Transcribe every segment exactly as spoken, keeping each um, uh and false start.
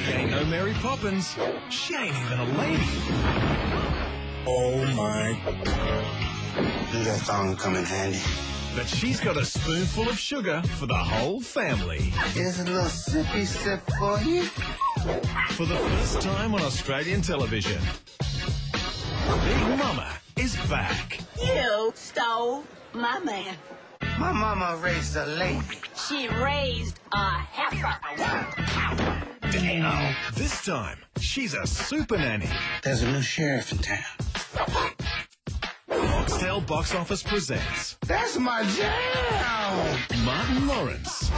She ain't no Mary Poppins. She ain't even a lady. Oh, my. That thong come in handy. But she's got a spoonful of sugar for the whole family. Here's a little sippy sip for you. For the first time on Australian television, Big Mama is back. You stole my man. My mama raised a lady. She raised a heifer. Damn. This time, she's a super nanny. There's a new sheriff in town. Foxtel Box Office presents That's my jam! Martin Lawrence.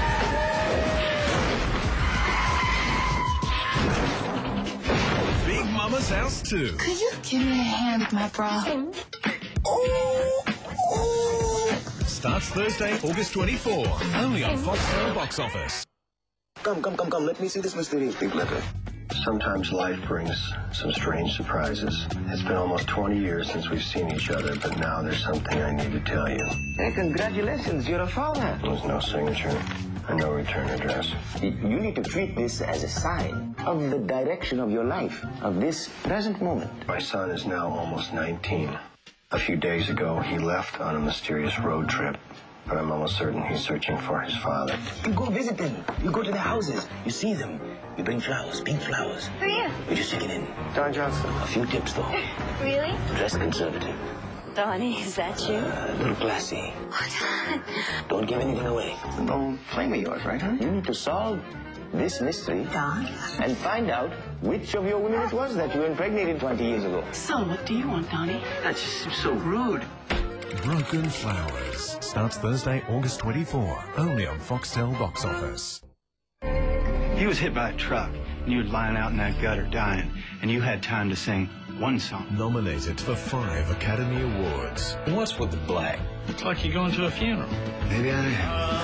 Big Mama's House two. Could you give me a hand with my bra? Oh, oh. Starts Thursday, August twenty-fourth, only on Foxtel Box Office. Come, come, come, come. Let me see this mysterious big letter. Sometimes life brings some strange surprises. It's been almost twenty years since we've seen each other, but now there's something I need to tell you. Hey, congratulations, you're a father. There's no signature and no return address. You need to treat this as a sign of the direction of your life, of this present moment. My son is now almost nineteen. A few days ago, he left on a mysterious road trip, but I'm almost certain he's searching for his father. You go visit them. You go to their houses. You see them. You bring flowers, pink flowers. Who are you? You just check it in. Don Johnson. A few tips, though. Really? Dress conservative. Donnie, is that you? Uh, a little classy. What? Don't give anything away. No flame of yours, right, huh? You need to solve this mystery Don? and find out which of your women it was that you impregnated twenty years ago. So, what do you want, Donnie? That just seems so rude. Broken Flowers starts Thursday, August twenty-fourth, only on Foxtel Box Office. He was hit by a truck, and you were lying out in that gutter dying, and you had time to sing one song. Nominated for five Academy Awards. What's with the black? Looks like you're going to a funeral. Maybe I am.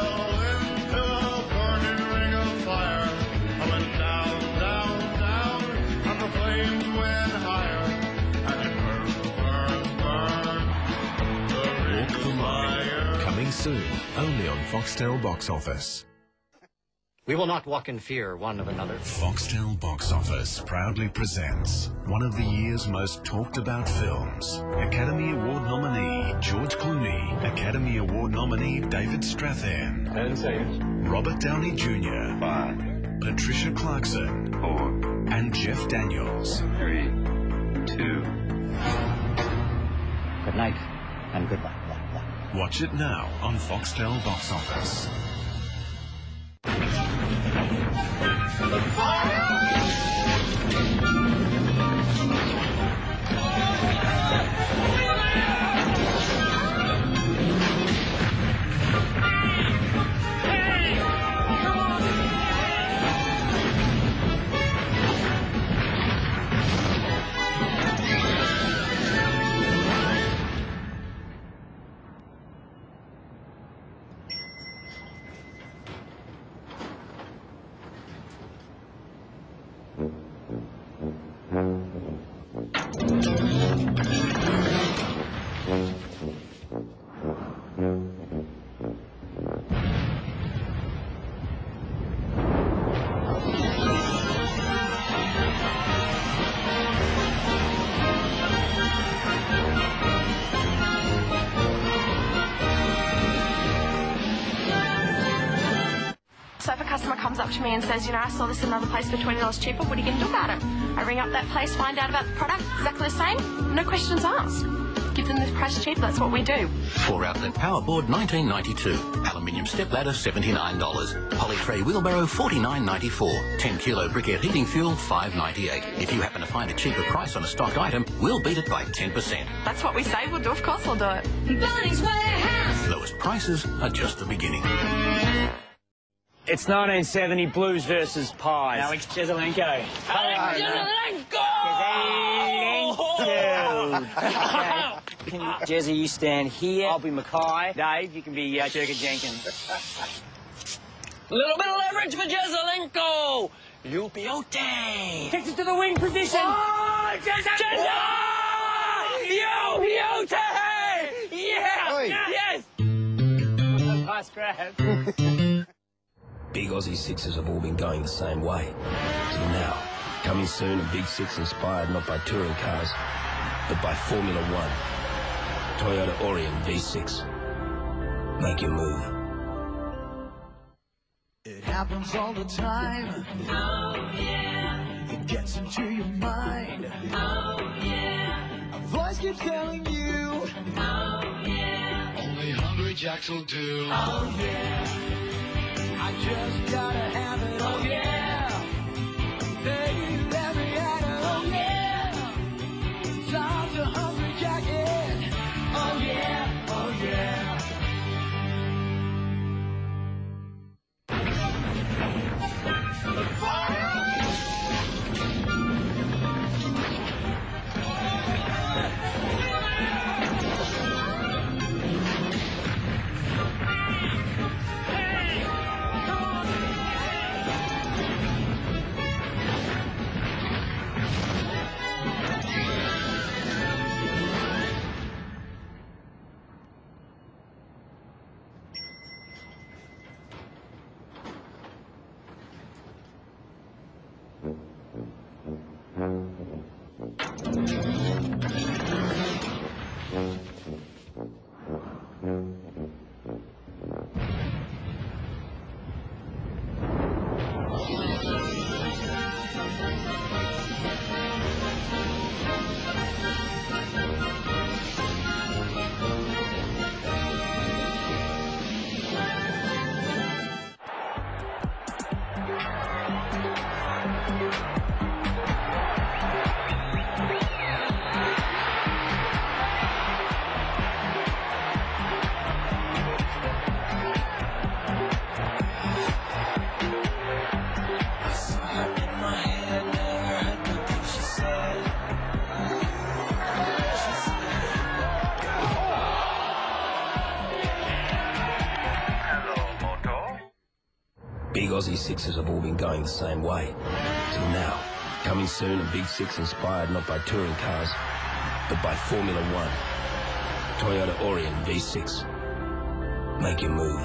Walk the Line, coming soon, only on Foxtel Box Office. We will not walk in fear one of another. Foxtel Box Office proudly presents one of the year's most talked about films. Academy Award nominee George Clooney, Academy Award nominee David Strathairn, Ten seconds. Robert Downey Junior, Five. Patricia Clarkson, Four. and Jeff Daniels. Three. Two. Good night and goodbye. Watch it now on Foxtel Box Office. So if a customer comes up to me and says, you know, I saw this in another place for twenty dollars cheaper, what are you going to do about it? I ring up that place, find out about the product, exactly the same, no questions asked. Give them the price cheap, that's what we do. Four outlet power board nineteen ninety-two. Aluminium step ladder seventy-nine dollars. Poly tray wheelbarrow forty-nine ninety-four. ten kilo briquette heating fuel five ninety-eight. If you happen to find a cheaper price on a stocked item, we'll beat it by ten percent. That's what we say we'll do, of course we'll do it. Bunnings Warehouse! Lowest prices are just the beginning. It's nineteen seventy Blues versus Pies. Alex Jezelenko. Alex Jezelenko! Jezelenko! Can you, Jezzy, you stand here. I'll be Mackay. Dave, you can be uh, Jurgen Jenkins. A little bit of leverage for Jezelenko! Lupiote! Takes it to the wing position. Oh, Jezelenko! Lupiote! Yeah! Oi. Yes! Nice grab. Big Aussie Sixes have all been going the same way. Till now. Coming soon, a Big Six inspired not by touring cars, but by Formula One. Toyota Orion V six. Make your move. It happens all the time. Oh, yeah. It gets into your mind. Oh, yeah. A voice keeps telling you. Oh, yeah. Only Hungry Jacks will do. Oh, yeah. I just gotta have it. Oh, yeah. They let me at it. Oh, yeah. Time's a Hungry Jacket. Oh, yeah. Oh, yeah. Big Aussie Sixes have all been going the same way. Till now. Coming soon, a Big Six inspired not by touring cars, but by Formula One. Toyota Orion V six. Make your move.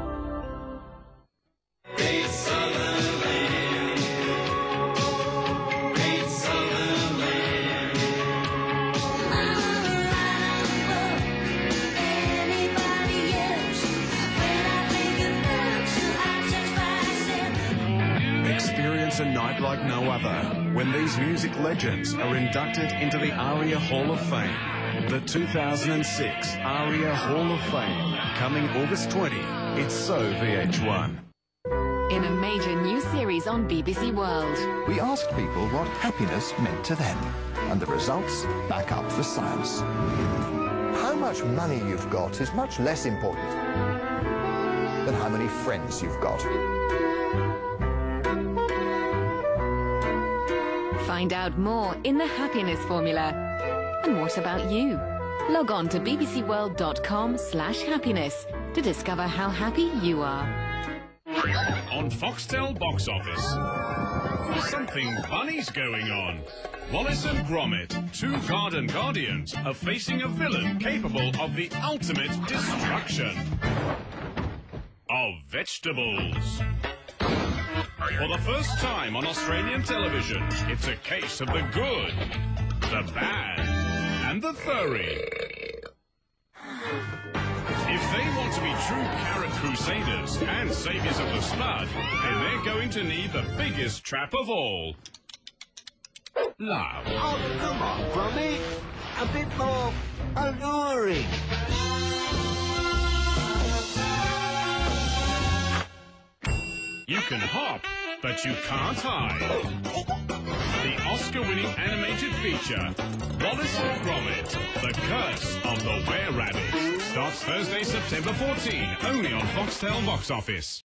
Experience a night like no other when these music legends are inducted into the ARIA Hall of Fame. The two thousand six ARIA Hall of Fame, coming August twentieth. It's so V H one. In a major new series on B B C World, we asked people what happiness meant to them, and the results back up the science. How much money you've got is much less important than how many friends you've got. Find out more in the happiness formula. And what about you? Log on to bbcworld.com slash happiness to discover how happy you are. On Foxtel Box Office, something funny's going on. Wallace and Gromit, two garden guardians, are facing a villain capable of the ultimate destruction of vegetables. For the first time on Australian television, it's a case of the good, the bad, and the furry. If they want to be true carrot crusaders and saviors of the spud, then they're going to need the biggest trap of all. Love. Oh, come on, Gromit. A bit more alluring. You can hop, but you can't hide. The Oscar-winning animated feature, Wallace and Gromit, The Curse of the Were-Rabbit, starts Thursday, September fourteenth, only on Foxtel Box Office.